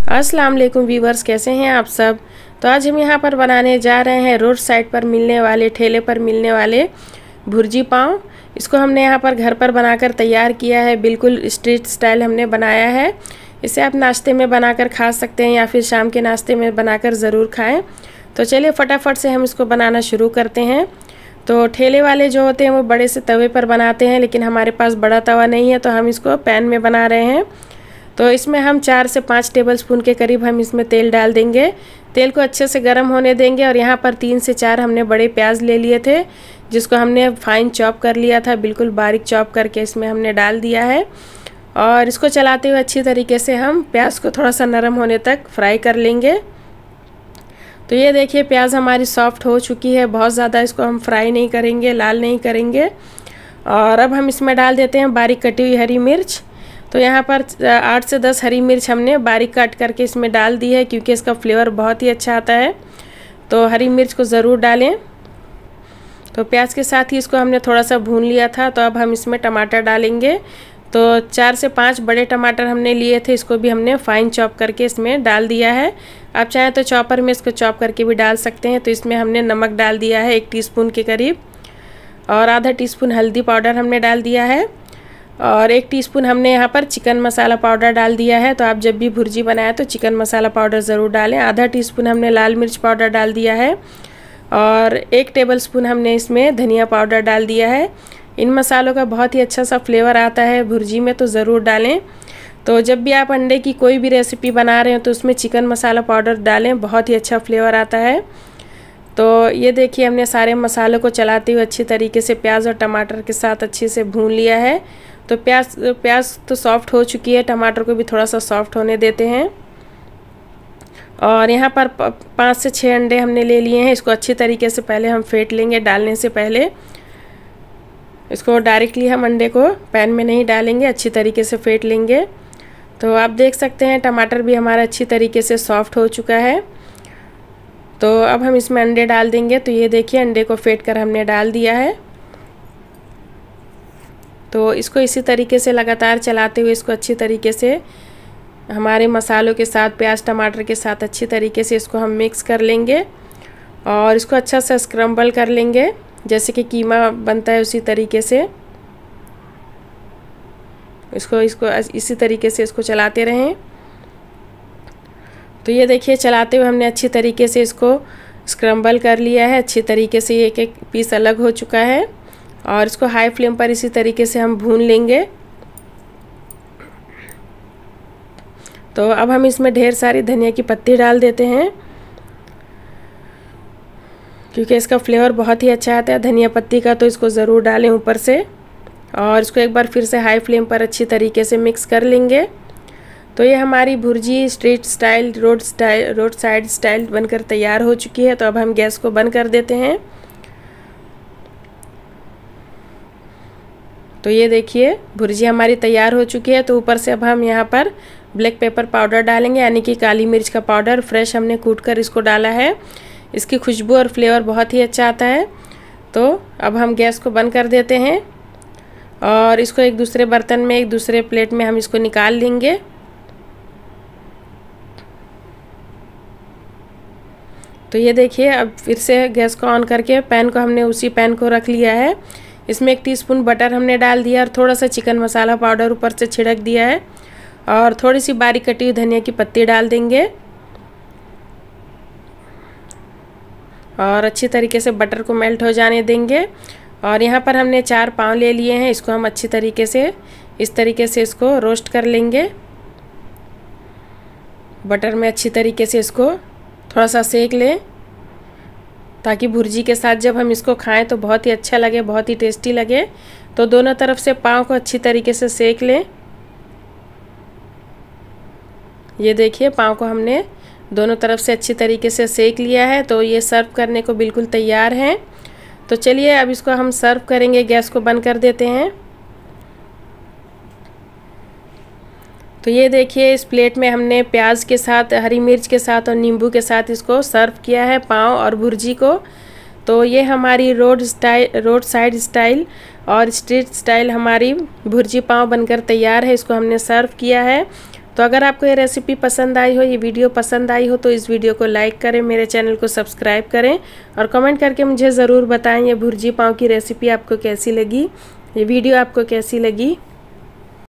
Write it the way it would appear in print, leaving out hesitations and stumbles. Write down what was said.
अस्सलाम वालेकुम व्यूवर्स, कैसे हैं आप सब। तो आज हम यहाँ पर बनाने जा रहे हैं रोड साइड पर मिलने वाले, ठेले पर मिलने वाले भुर्जी पाव। इसको हमने यहाँ पर घर पर बनाकर तैयार किया है, बिल्कुल स्ट्रीट स्टाइल हमने बनाया है। इसे आप नाश्ते में बनाकर खा सकते हैं या फिर शाम के नाश्ते में बनाकर ज़रूर खाएं। तो चलिए फटाफट से हम इसको बनाना शुरू करते हैं। तो ठेले वाले जो होते हैं वो बड़े से तवे पर बनाते हैं, लेकिन हमारे पास बड़ा तवा नहीं है तो हम इसको पैन में बना रहे हैं। तो इसमें हम 4 से 5 टेबलस्पून के करीब हम इसमें तेल डाल देंगे। तेल को अच्छे से गर्म होने देंगे और यहाँ पर 3 से 4 हमने बड़े प्याज ले लिए थे, जिसको हमने फाइन चॉप कर लिया था, बिल्कुल बारीक चॉप करके इसमें हमने डाल दिया है। और इसको चलाते हुए अच्छी तरीके से हम प्याज को थोड़ा सा नरम होने तक फ्राई कर लेंगे। तो ये देखिए प्याज हमारी सॉफ्ट हो चुकी है, बहुत ज़्यादा इसको हम फ्राई नहीं करेंगे, लाल नहीं करेंगे। और अब हम इसमें डाल देते हैं बारीक कटी हुई हरी मिर्च। तो यहाँ पर 8 से 10 हरी मिर्च हमने बारीक काट करके इसमें डाल दी है, क्योंकि इसका फ्लेवर बहुत ही अच्छा आता है। तो हरी मिर्च को ज़रूर डालें। तो प्याज के साथ ही इसको हमने थोड़ा सा भून लिया था। तो अब हम इसमें टमाटर डालेंगे। तो 4 से 5 बड़े टमाटर हमने लिए थे, इसको भी हमने फाइन चॉप करके इसमें डाल दिया है। आप चाहें तो चॉपर में इसको चॉप करके भी डाल सकते हैं। तो इसमें हमने नमक डाल दिया है 1 टीस्पून के करीब, और आधा टीस्पून हल्दी पाउडर हमने डाल दिया है, और 1 टीस्पून हमने यहाँ पर चिकन मसाला पाउडर डाल दिया है। तो आप जब भी भुर्जी बनाएं तो चिकन मसाला पाउडर ज़रूर डालें। आधा टीस्पून हमने लाल मिर्च पाउडर डाल दिया है, और 1 टेबलस्पून हमने इसमें धनिया पाउडर डाल दिया है। इन मसालों का बहुत ही अच्छा सा फ्लेवर आता है भुर्जी में, तो ज़रूर डालें। तो जब भी आप अंडे की कोई भी रेसिपी बना रहे हो तो उसमें चिकन मसाला पाउडर डालें, बहुत ही अच्छा फ्लेवर आता है। तो ये देखिए हमने सारे मसालों को चलाते हुए अच्छी तरीके से प्याज और टमाटर के साथ अच्छे से भून लिया है। तो प्याज तो सॉफ्ट हो चुकी है, टमाटर को भी थोड़ा सा सॉफ्ट होने देते हैं। और यहाँ पर 5 से 6 अंडे हमने ले लिए हैं। इसको अच्छी तरीके से पहले हम फेंट लेंगे, डालने से पहले। इसको डायरेक्टली हम अंडे को पैन में नहीं डालेंगे, अच्छी तरीके से फेंट लेंगे। तो आप देख सकते हैं टमाटर भी हमारा अच्छी तरीके से सॉफ्ट हो चुका है। तो अब हम इसमें अंडे डाल देंगे। तो ये देखिए अंडे को फेंट कर हमने डाल दिया है। तो इसको इसी तरीके से लगातार चलाते हुए इसको अच्छी तरीके से हमारे मसालों के साथ, प्याज टमाटर के साथ अच्छी तरीके से इसको हम मिक्स कर लेंगे, और इसको अच्छा सा स्क्रम्बल कर लेंगे, जैसे कि कीमा बनता है उसी तरीके से। इसको इसी तरीके से इसको चलाते रहें। तो ये देखिए चलाते हुए हमने अच्छी तरीके से इसको स्क्रम्बल कर लिया है। अच्छी तरीके से एक एक पीस अलग हो चुका है, और इसको हाई फ्लेम पर इसी तरीके से हम भून लेंगे। तो अब हम इसमें ढेर सारी धनिया की पत्ती डाल देते हैं, क्योंकि इसका फ्लेवर बहुत ही अच्छा आता है धनिया पत्ती का। तो इसको ज़रूर डालें ऊपर से, और इसको एक बार फिर से हाई फ्लेम पर अच्छी तरीके से मिक्स कर लेंगे। तो ये हमारी bhurji street style, roadside style बनकर तैयार हो चुकी है। तो अब हम गैस को बंद कर देते हैं। तो ये देखिए भुर्जी हमारी तैयार हो चुकी है। तो ऊपर से अब हम यहाँ पर ब्लैक पेपर पाउडर डालेंगे, यानी कि काली मिर्च का पाउडर फ्रेश हमने कूट कर इसको डाला है। इसकी खुशबू और फ्लेवर बहुत ही अच्छा आता है। तो अब हम गैस को बंद कर देते हैं, और इसको एक दूसरे बर्तन में, एक दूसरे प्लेट में हम इसको निकाल लेंगे। तो ये देखिए अब फिर से गैस को ऑन करके पैन को हमने उसी पैन को रख लिया है। इसमें 1 टीस्पून बटर हमने डाल दिया, और थोड़ा सा चिकन मसाला पाउडर ऊपर से छिड़क दिया है, और थोड़ी सी बारीक कटी हुई धनिया की पत्ती डाल देंगे। और अच्छी तरीके से बटर को मेल्ट हो जाने देंगे। और यहाँ पर हमने 4 पाव ले लिए हैं, इसको हम अच्छी तरीके से इस तरीके से इसको रोस्ट कर लेंगे। बटर में अच्छी तरीके से इसको थोड़ा सा सेक लें, ताकि भुर्जी के साथ जब हम इसको खाएं तो बहुत ही अच्छा लगे, बहुत ही टेस्टी लगे। तो दोनों तरफ से पाव को अच्छी तरीके से सेक लें। ये देखिए पाव को हमने दोनों तरफ से अच्छी तरीके से सेक लिया है। तो ये सर्व करने को बिल्कुल तैयार हैं। तो चलिए अब इसको हम सर्व करेंगे। गैस को बंद कर देते हैं। तो ये देखिए इस प्लेट में हमने प्याज के साथ, हरी मिर्च के साथ और नींबू के साथ इसको सर्व किया है, पाव और भुर्जी को। तो ये हमारी रोड साइड स्टाइल और स्ट्रीट स्टाइल हमारी भुर्जी पाव बनकर तैयार है। इसको हमने सर्व किया है। तो अगर आपको ये रेसिपी पसंद आई हो, ये वीडियो पसंद आई हो, तो इस वीडियो को लाइक करें, मेरे चैनल को सब्सक्राइब करें और कमेंट करके मुझे ज़रूर बताएं ये भुर्जी पाव की रेसिपी आपको कैसी लगी, ये वीडियो आपको कैसी लगी।